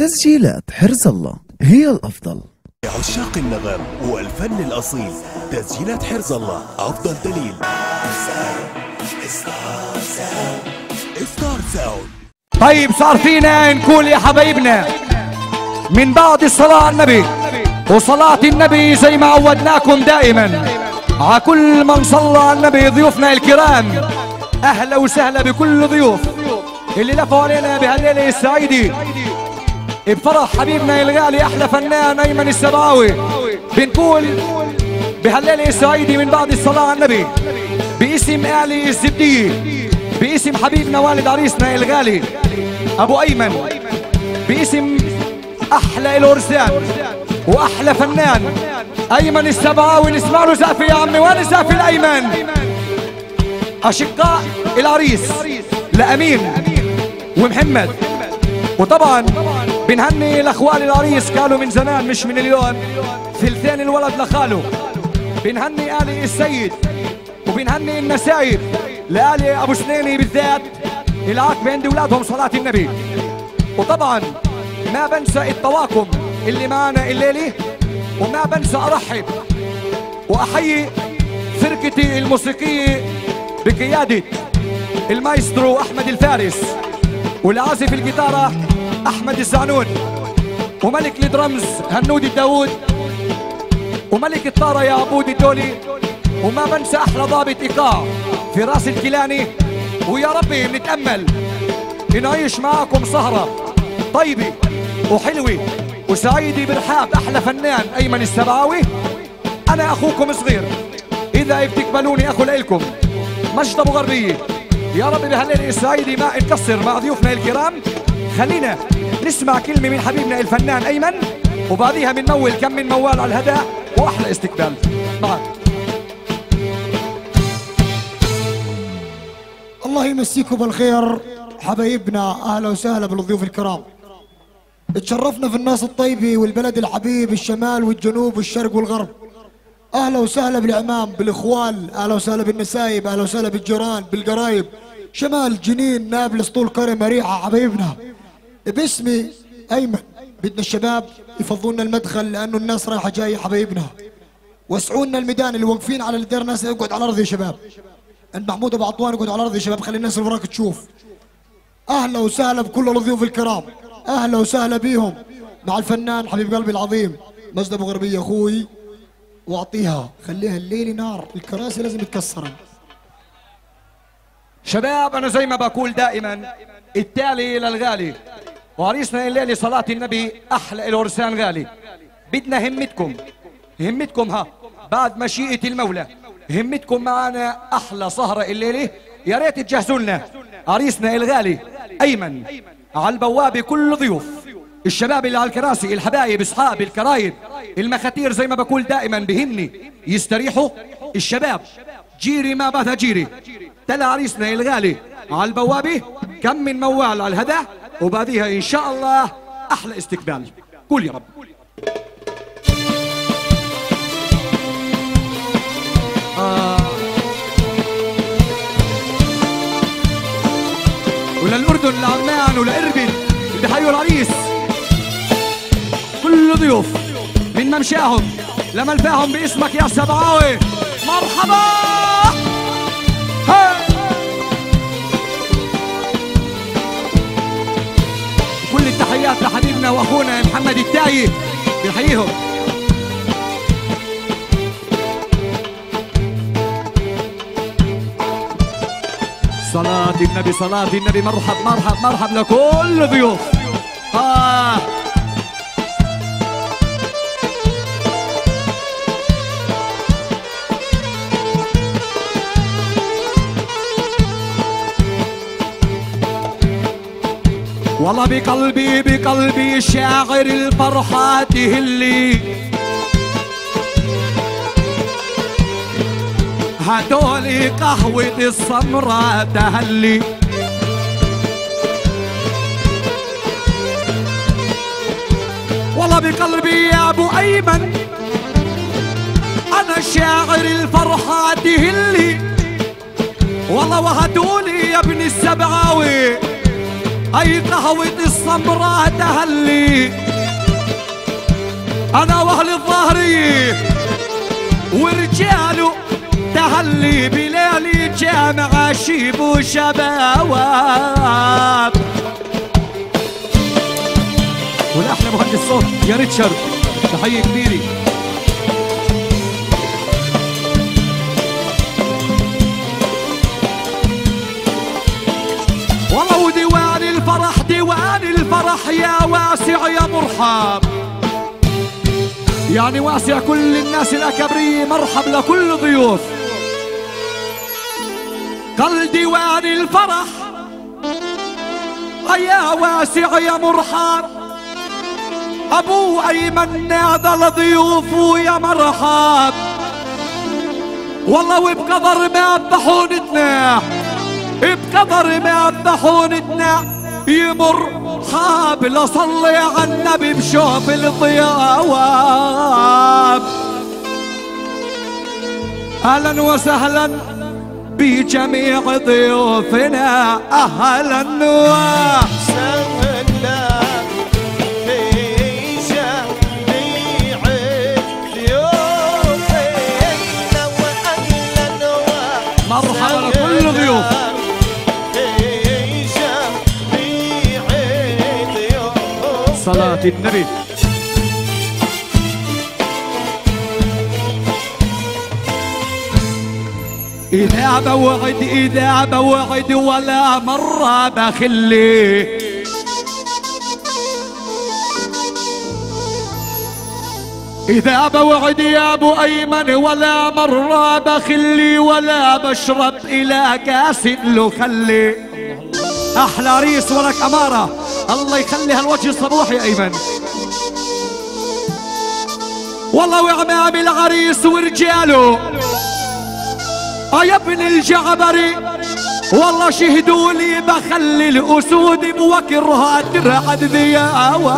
تسجيلات حرز الله هي الأفضل. عشاق النغم والفن الأصيل تسجيلات حرز الله أفضل دليل. ستار ساوند. طيب صار فينا نقول يا حبايبنا من بعد الصلاة على النبي وصلاة النبي زي ما عودناكم دائما على كل من صلى على النبي ضيوفنا الكرام. أهلا وسهلا بكل ضيوف اللي لفوا علينا بهالليلة السعيدة بفرح حبيبنا الغالي أحلى فنان أيمن السبعاوي. بنقول بهالليلة السعيدة من بعد الصلاة على النبي باسم آلي الزبدية، باسم حبيبنا والد عريسنا الغالي أبو أيمن، باسم أحلى الورسان وأحلى فنان أيمن السبعاوي. نسمع له زقفة يا عمي، وين زقفة الأيمن؟ أشقاء العريس لأمين ومحمد، وطبعا بنهني الأخوال العريس كانوا من زمان مش من اليوم، ثلثين الولد لخاله. بنهني آلي السيد وبنهني النسايب لآلي أبو سنيني بالذات العاقبة عند أولادهم صلاة النبي. وطبعا ما بنسى الطواقم اللي معنا الليلة، وما بنسى أرحب وأحيي فرقتي الموسيقية بقيادة المايسترو أحمد الفارس، والعازف الجيتارة أحمد الزعنون، وملك الدرمز هنود الداود، وملك الطارة يا عبود الدولي، وما بنسى أحلى ضابط إيقاع في راس الكيلاني. ويا ربي بنتأمل نعيش معاكم سهرة طيبة وحلوة وسعيدة برحاب أحلى فنان أيمن السبعاوي. أنا أخوكم صغير إذا بتقبلوني أخو لإلكم مجد أبو غربية. يا رب بهالليلة السعيدة ما نقصر مع ضيوفنا الكرام. خلينا نسمع كلمة من حبيبنا الفنان أيمن وبعديها بنمول كم من موال على الهداء وأحلى استقبال معك. الله يمسيكم بالخير حبايبنا، أهلا وسهلا بالضيوف الكرام. تشرفنا في الناس الطيبة والبلد الحبيب، الشمال والجنوب والشرق والغرب. أهلا وسهلا بالعمام بالإخوال، أهلا وسهلا بالنسايب، أهلا وسهلا بالجيران بالقرايب، شمال جنين نابلس طول قرية مريحة حبايبنا. باسمي أيمن بدنا الشباب يفضلونا المدخل لأنه الناس رايحة جاية حبايبنا. وسعونا الميدان اللي واقفين على الدير، ناس يقعد على الأرض يا شباب. عند محمود أبو عطوان يقعد على الأرض يا شباب، خلي الناس اللي وراك تشوف. أهلا وسهلا بكل الضيوف الكرام، أهلا وسهلا بيهم مع الفنان حبيب قلبي العظيم مجد أبو غربية أخوي. واعطيها خليها الليل نار، الكراسي لازم تكسرن. شباب أنا زي ما بقول دائما التالي للغالي وعريسنا الليلة صلاة النبي أحلى الورسان غالي. بدنا همتكم ها بعد مشيئة المولى، همتكم معنا أحلى سهرة الليلة. يا ريت تجهزوا لنا عريسنا الغالي أيمن على البوابة كل ضيوف الشباب اللي على الكراسي، الحبايب اصحاب الكرايب المخاتير زي ما بقول دائما بهمني يستريحوا الشباب. جيري ما بات جيري تلا عريسنا الغالي على البوابة كم من موال على الهدى وبعديها ان شاء الله احلى استقبال. قول يا رب. وللأردن لعمان ولإربد اللي بحيوا العريس، كل ضيوف من ممشاهم لملفاهم باسمك يا سبعاوي. مرحبا. كل التحيات لحبيبنا واخونا محمد التايب بنحييهم. صلاة النبي صلاة النبي. مرحب مرحب مرحب لكل ضيوف. والله بقلبي شاعر الفرحة تهلي، هاتولي قهوة السمرة تهلي. والله بقلبي يا ابو ايمن انا شاعر الفرحة تهلي. والله وهاتولي يا ابن السبعاوي اي قهوة السمراء تهلي انا واهل الظهرية ورجاله تهلي بليالي جامعة شيب وشباب. والاحلى مهندس صوت يا ريتشارد، تحية كبيرة. والله وديوان الفرح ديوان الفرح يا واسع يا مرحب، يعني واسع كل الناس الأكبرية، مرحب لكل ضيوف. قال ديوان الفرح يا واسع يا مرحب، أبو أيمن نادى لضيوفه يا مرحب. والله وبقدر ما بطحونتنا، بقدر ما بطحونتنا يمر حاب لصلي على النبي بشوف الضياواب. اهلا وسهلا بجميع ضيوفنا، اهلا وسهلا في جميع ضيوفنا، واهلا مرحبا لكل ضيوف. صلاة النبي. إذا بوعد ولا مرة بخلي، إذا بوعد يا أبو أيمن ولا مرة بخلي، ولا بشرب إلى كاس له خلي. أحلى ريس ولك أمارة، الله يخلي هالوجه الصبوح يا أيمن. والله وعمام العريس ورجاله يا ابن الجعبري، والله شهدوا لي بخلي الأسود بوكرها ترعد ذياوة.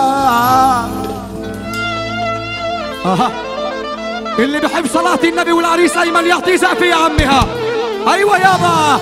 اللي بحب صلاة النبي والعريس أيمن يعطي زقفة يا عمها. أيوة يابا.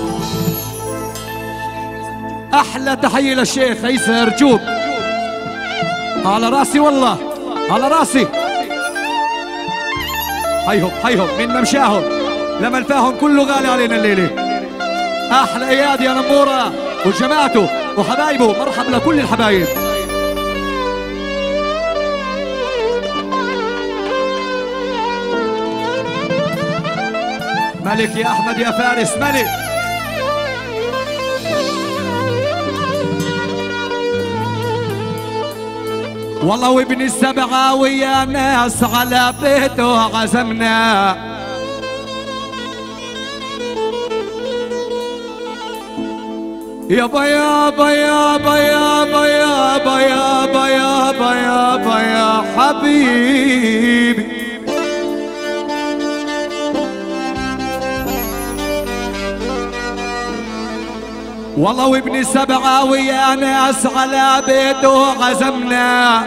أحلى تحية للشيخ عيسى أرجوك، على راسي والله على راسي. هيهم من ممشاهم لما نفاهم كله غالي علينا الليلة. أحلى إياد يا نمورة وجماعته وحبايبه، مرحبا لكل الحبايب. ملك يا أحمد يا فارس ملك. والله وابن السبعة ويا ناس على بيته عزمنا، يابا يابا يابا يابا يابا يابا يابا يابا يا حبيبي. والله وابن سبعة ويا ناس على بيته عزمنا،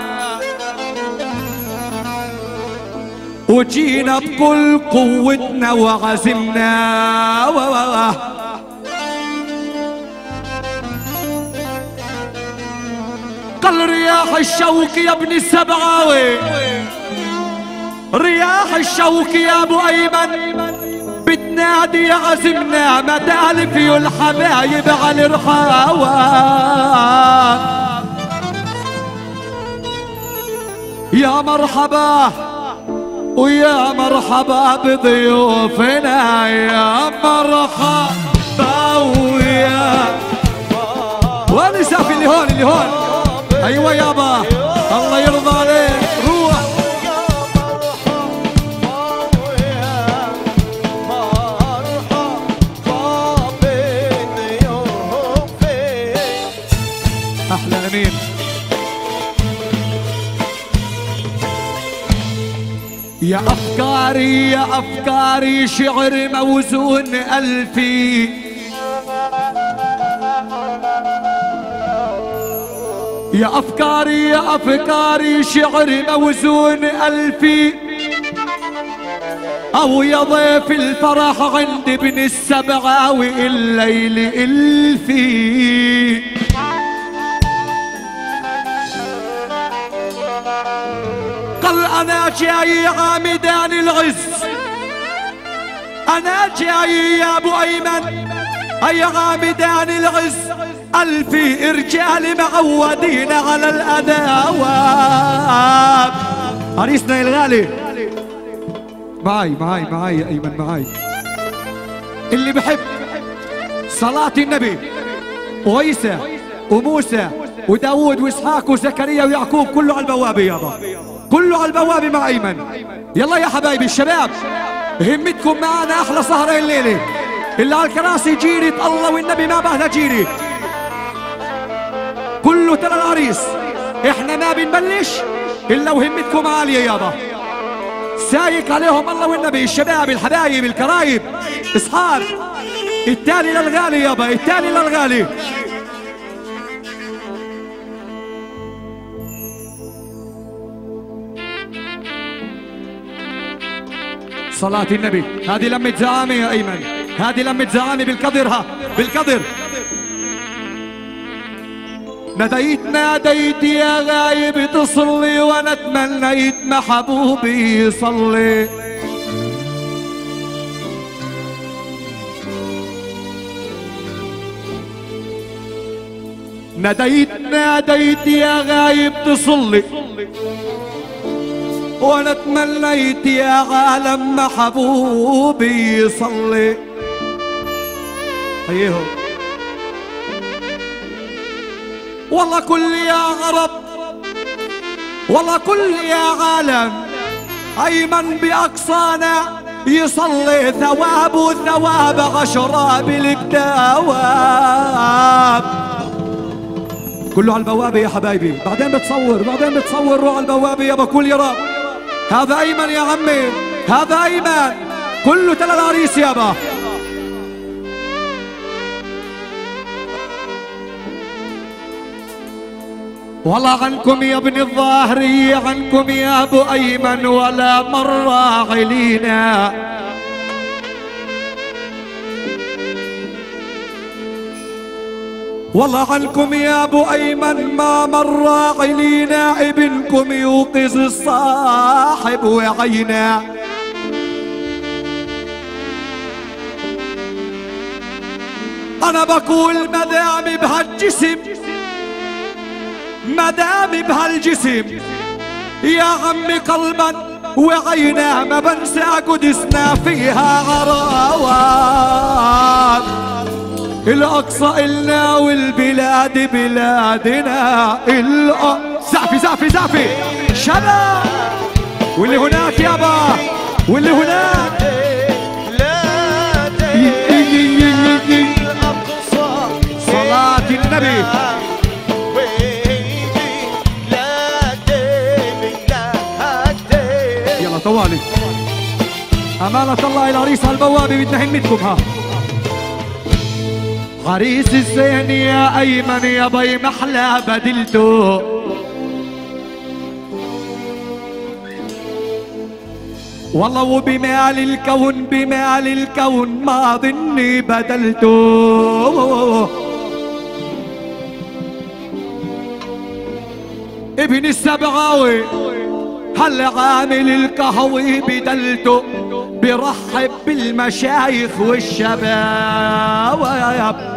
وجينا بكل قوتنا وعزمنا. قال رياح الشوق يا ابن السبعاوي، رياح الشوق يا ابو ايمن، بتنادي عزمنا مدالف الحبايب على الرحاوة. يا مرحبا ويا مرحبا بضيوفنا، يا مرحبا ويا ونساف اللي هون اللي هون. ايوه يابا الله يرضى عليك روح. احلى امين. يا افكاري يا افكاري شعر موزون الفي، يا افكاري يا افكاري شعر موزون الفي، او يا ضيف الفرح عند ابن السبعاوي الليل الفي. قال انا جاي عامدان العز، انا جاي يا ابو ايمن اي عامدان العز، الفي رجال معودين على الاذى. عريسنا الغالي معاي يا ايمن، معاي اللي بحب صلاة النبي وعيسى وموسى وداود واسحاق وزكريا ويعقوب كله على البوابة يابا، كله على البوابة مع ايمن. يلا يا حبايبي الشباب همتكم معنا احلى سهرة الليلة، اللي على الكراسي جيرة الله والنبي ما بهنا جيرة، كله ترى العريس، احنا ما بنبلش الا وهمتكم عالية يابا، سايق عليهم الله والنبي، الشباب الحبايب الكرايب اصحاب، التالي للغالي يابا، التالي للغالي. صلاة النبي، هذه لمة زعامة يا ايمن، هذه لمة زعامة بالقدر، ها بالقدر. ناديت يا غايب تصلي، وانا تمنيت محبوبي يصلي. ناديت يا غايب تصلي، وانا تمنيت يا عالم محبوبي يصلي. ايوه والله كل يا عرب، والله كل يا عالم، ايمن باقصانا يصلي، ثوابه ثواب عشرة بالكتاب. كله على البوابة يا حبايبي، بعدين بتصور روح على البوابة يا بكل يا رب. هذا ايمن يا عمي، هذا ايمن، كله تلا العريس يابا. والله عنكم يا ابن الظاهرية، عنكم يا ابو ايمن ولا مرة علينا. والله عنكم يا ابو ايمن ما مر علينا، ابنكم يوقظ الصاحب وعينا. انا بقول مدام بهالجسم، مدام بهالجسم يا عمي قلبا وعينا، ما بنسى قدسنا فيها عراوات. الأقصى إلنا والبلاد بلادنا، زعفي شباب، واللي هناك يابا، واللي هناك صلاة النبي. يلا طوالي أمانة الله العريس على البوابة، بدنا همتكم. ها عريس الزين يا ايمن يا بي محلى بدلته، والله وبمال الكون، بمال الكون ما ظني بدلته. ابن السبعاوي هلا عامل القهوي بدلته، برحب بالمشايخ والشباب.